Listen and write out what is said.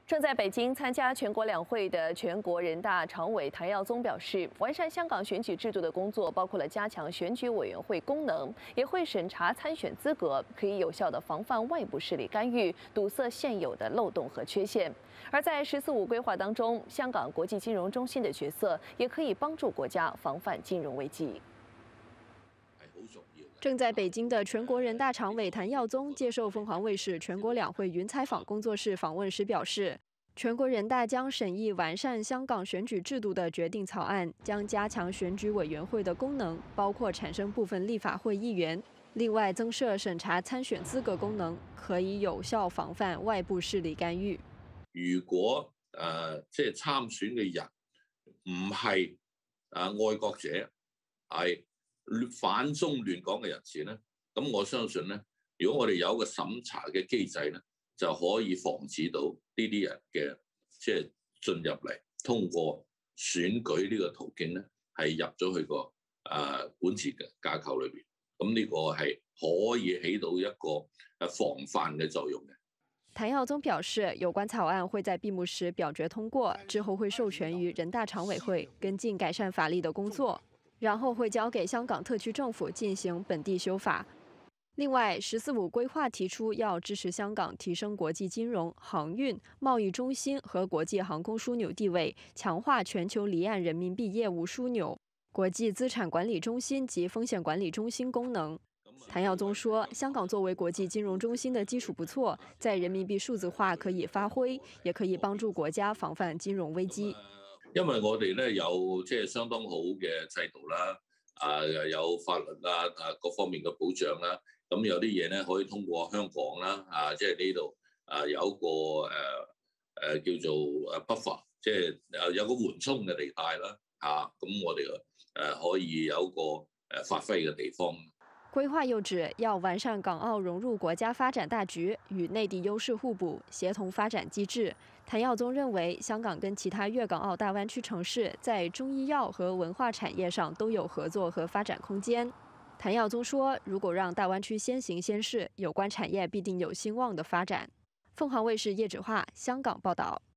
正在北京参加全国两会的全国人大常委谭耀宗表示，完善香港选举制度的工作包括了加强选举委员会功能，也会审查参选资格，可以有效地防范外部势力干预，堵塞现有的漏洞和缺陷。而在“十四五”规划当中，香港国际金融中心的角色也可以帮助国家防范金融危机。 正在北京的全国人大常委谭耀宗接受凤凰卫视全国两会云采访工作室访问时表示，全国人大将审议完善香港选举制度的决定草案，将加强选举委员会的功能，包括产生部分立法会议员，另外增设审查参选资格功能，可以有效防范外部勢力干預。 如果即係參選嘅人唔係愛國者，係反中亂港嘅人士咧，咁我相信咧，如果我哋有一個審查嘅機制咧，就可以防止到呢啲人嘅即係進入嚟，通過選舉呢個途徑咧，係入咗去個管治嘅架構裏邊。咁呢個係可以起到一個防範嘅作用嘅。 谭耀宗表示，有关草案会在闭幕时表决通过，之后会授权于人大常委会跟进改善法律的工作。 然后会交给香港特区政府进行本地修法。另外，“十四五”规划提出要支持香港提升国际金融、航运、贸易中心和国际航空枢纽地位，强化全球离岸人民币业务枢纽、国际资产管理中心及风险管理中心功能。谭耀宗说，香港作为国际金融中心的基础不错，在人民币数字化可以发挥，也可以帮助國家防範金融危機。 因為我哋咧有即係相當好嘅制度啦，有法律啦，各方面嘅保障啦，咁有啲嘢咧可以通過香港啦，即係呢度有一個叫做buffer，即係有個緩衝嘅地帶啦，咁我哋可以有一個發揮嘅地方。 规划又指，要完善港澳融入国家发展大局，与内地优势互补，协同发展机制。谭耀宗认为，香港跟其他粤港澳大湾区城市在中医药和文化产业上都有合作和发展空间。谭耀宗说，如果让大湾区先行先试，有关产业必定有兴旺的发展。凤凰卫视叶芷桦香港报道。